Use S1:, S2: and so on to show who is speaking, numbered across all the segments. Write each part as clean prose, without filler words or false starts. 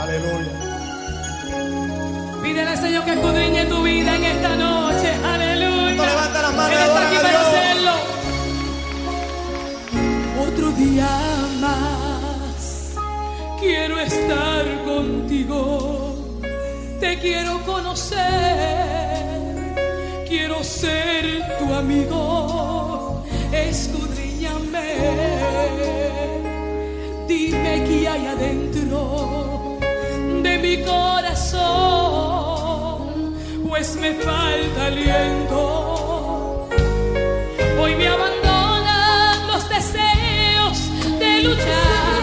S1: Aleluya.
S2: Pídele al Señor que escudriñe tu vida en esta noche. Aleluya.
S1: No levanta las manos.
S2: Él está aquí para hacerlo. Otro día más quiero estar contigo. Te quiero conocer. Quiero ser tu amigo. Escudriñame. Dime qué hay adentro de mi corazón, pues me falta aliento. Hoy me abandonan los deseos de luchar.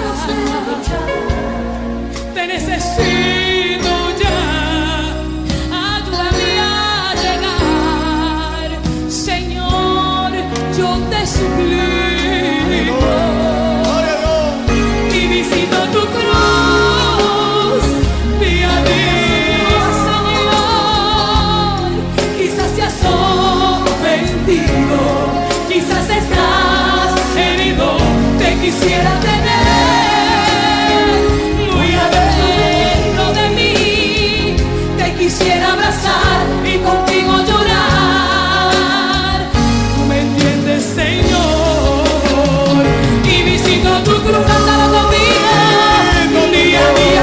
S2: Te necesito ya. Ayúdame a llegar, Señor, yo te suplico. Y visito tu cruz día a día, Señor. Quizás te has ofendido, quizás estás herido. Te quisiera tener muy adentro de mí. Te quisiera abrazar y contigo llorar. Tú me entiendes, Señor. Y visito tu cruz, cántalo conmigo. Día a día,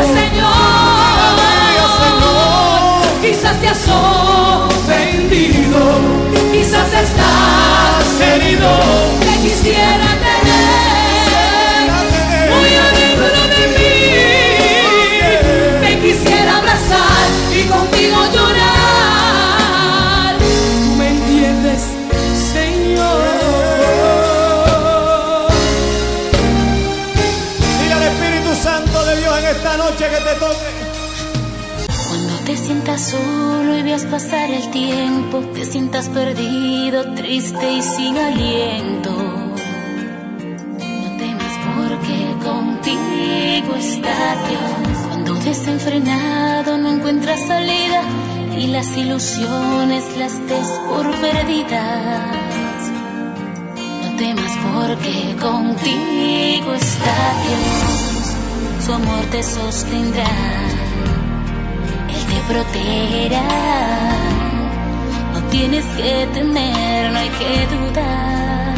S2: Señor. Quizás te has ofendido, quizás estás herido. Te quisiera tener muy adentro de mí. Te quisiera abrazar y contigo llorar. Tú me entiendes, Señor.
S1: Dile al Espíritu Santo de Dios en esta noche que te toque.
S3: Cuando te sientas solo y veas pasar el tiempo, te sientas perdido, triste y sin aliento, no temas porque contigo está Dios. Cuando desenfrenado no encuentras salida y las ilusiones las des por perdidas, no temas porque contigo está Dios. Su amor te sostendrá, Él te protegerá. No tienes que temer, no hay que dudar.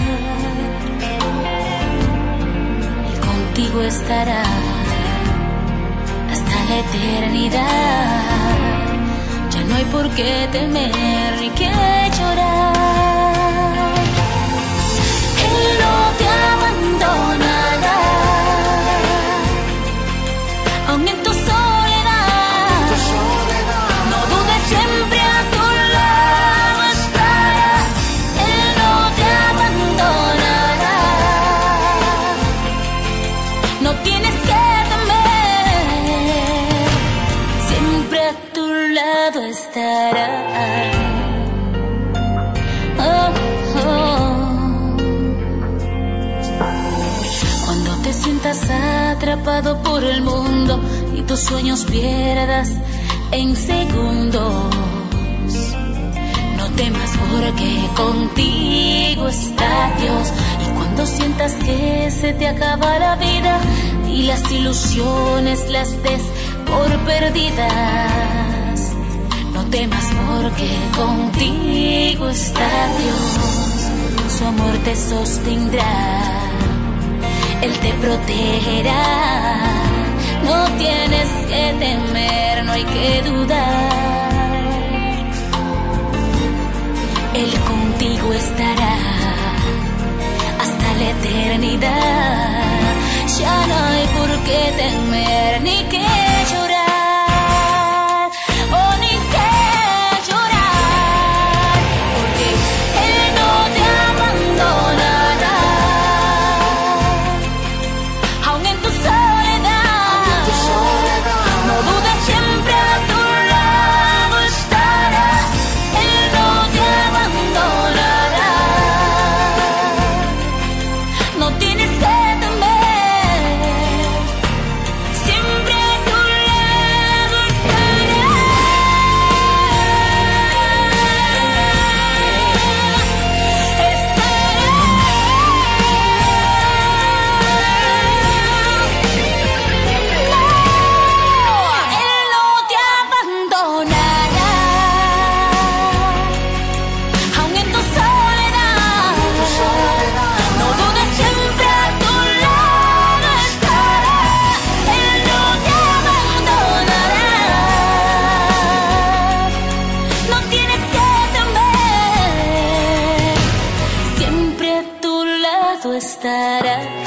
S3: Él contigo estará hasta la eternidad. Ya no hay por qué temer ni que llorar. Él no te abandonará, aun en tu soledad. No dudes, siempre a tu lado estará. Él no te abandonará. No tienes que temer, siempre a tu lado estará. Oh, oh. Cuando te sientas atrapado por el mundo y tus sueños pierdas en segundos, no temas porque contigo está Dios. Y cuando sientas que se te acaba la vida y las ilusiones las des por perdidas, no temas porque contigo está Dios. Su amor te sostendrá, Él te protegerá. No tienes que temer, no hay que dudar. Él contigo estará hasta la eternidad. Ya no hay por qué temer ni que llorar. Oh, ni que llorar, porque Él no te abandonará. Aun en tu soledad, no dudes, siempre a tu lado estará. Él no te abandonará. No tienes que estará.